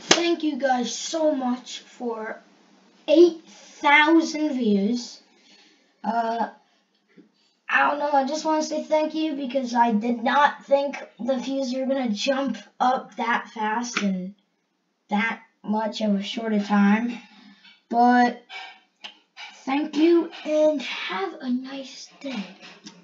thank you guys so much for 8,000 views. I don't know, I just want to say thank you because I did not think the views were going to jump up that fast in that much of a short a time. But thank you and have a nice day.